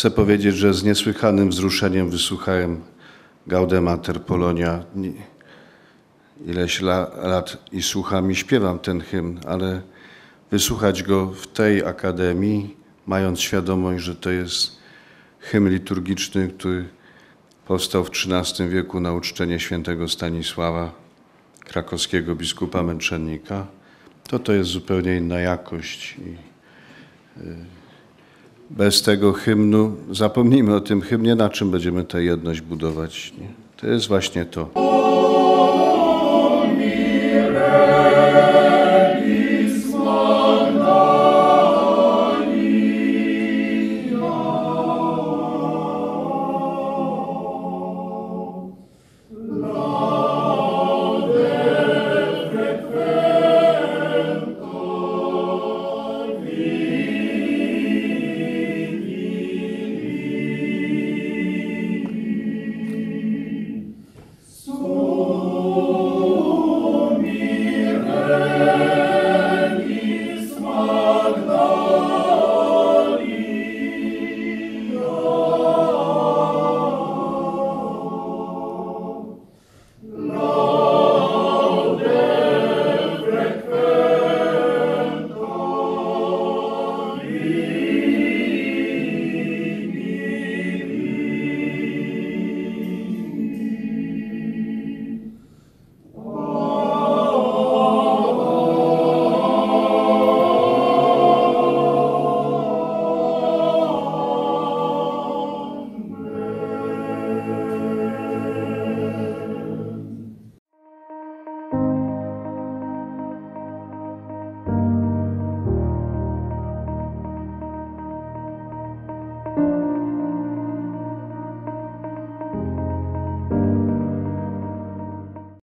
Chcę powiedzieć, że z niesłychanym wzruszeniem wysłuchałem Gaudemater Polonia. Ileś lat i słucham i śpiewam ten hymn, ale wysłuchać go w tej akademii, mając świadomość, że to jest hymn liturgiczny, który powstał w XIII wieku na uczczenie świętego Stanisława, krakowskiego biskupa męczennika, to jest zupełnie inna jakość. I bez tego hymnu, zapomnijmy o tym hymnie, na czym będziemy tę jedność budować. Nie? To jest właśnie to.